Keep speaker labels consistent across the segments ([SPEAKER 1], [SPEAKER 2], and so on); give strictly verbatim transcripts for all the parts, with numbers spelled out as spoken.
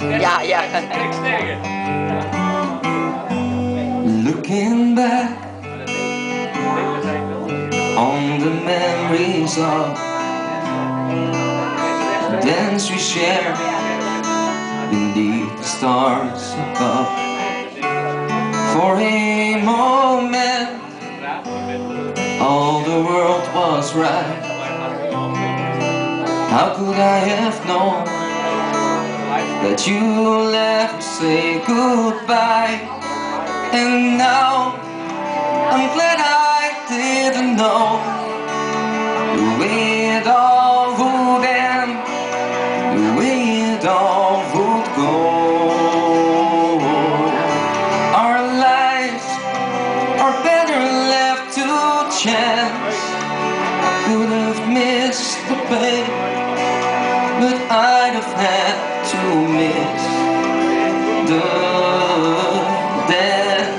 [SPEAKER 1] Ja, ja.
[SPEAKER 2] Looking back on the memories of the dance we shared beneath the stars above. For a moment, all the world was right. How could I have known that you left to say goodbye? And now I'm glad I didn't know the way it all would end, the way it all would go. Our lives are better left to chance. I could have missed the pain, but I'd have had to miss the dance.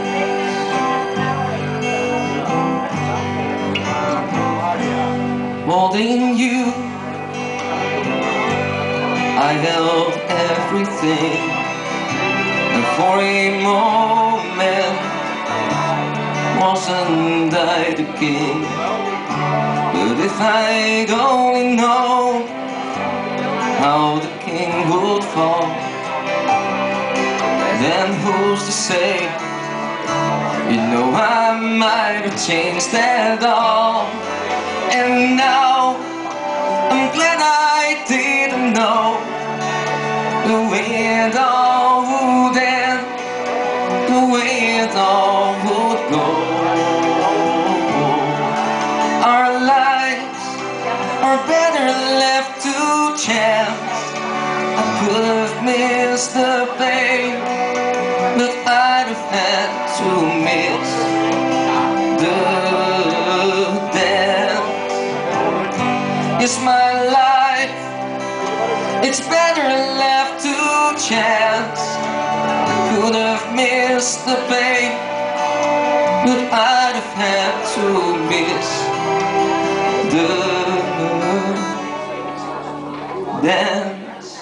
[SPEAKER 2] Holding you, I held everything, and for a moment wasn't I the king? But if I'd only known how the king would fall, then who's to say? You know I might have changed at all. And now I'm glad I didn't know the way it all would end, the way it all would go. Our lives are better left to chance. I could have missed the pain, but I'd have had to miss the dance. It's my life, it's better left to chance. I could have missed the pain, but I'd have had to miss the dance.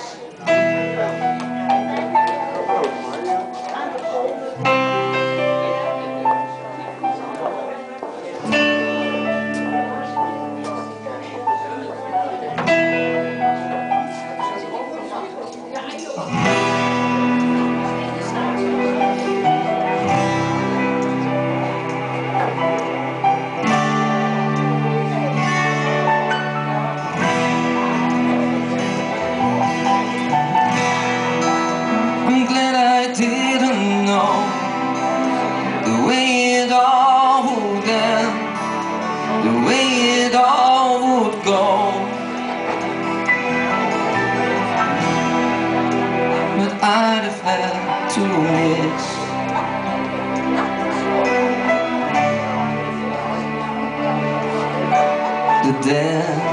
[SPEAKER 2] I'm glad I didn't know the way it all would end, the way it all would go. But I'd have had to miss the dance.